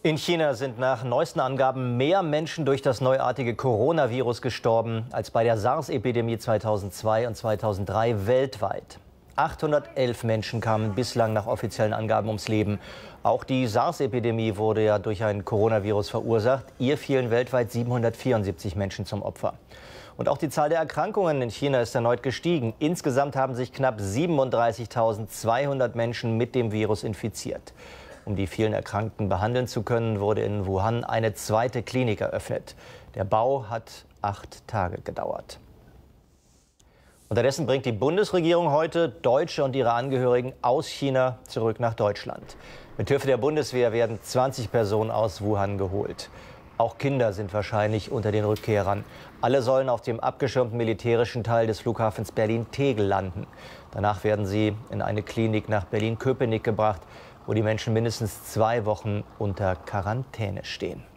In China sind nach neuesten Angaben mehr Menschen durch das neuartige Coronavirus gestorben als bei der SARS-Epidemie 2002 und 2003 weltweit. 811 Menschen kamen bislang nach offiziellen Angaben ums Leben. Auch die SARS-Epidemie wurde ja durch ein Coronavirus verursacht. Ihr fielen weltweit 774 Menschen zum Opfer. Und auch die Zahl der Erkrankungen in China ist erneut gestiegen. Insgesamt haben sich knapp 37.200 Menschen mit dem Virus infiziert. Um die vielen Erkrankten behandeln zu können, wurde in Wuhan eine zweite Klinik eröffnet. Der Bau hat 8 Tage gedauert. Unterdessen bringt die Bundesregierung heute Deutsche und ihre Angehörigen aus China zurück nach Deutschland. Mithilfe der Bundeswehr werden 20 Personen aus Wuhan geholt. Auch Kinder sind wahrscheinlich unter den Rückkehrern. Alle sollen auf dem abgeschirmten militärischen Teil des Flughafens Berlin-Tegel landen. Danach werden sie in eine Klinik nach Berlin-Köpenick gebracht, wo die Menschen mindestens 2 Wochen unter Quarantäne stehen.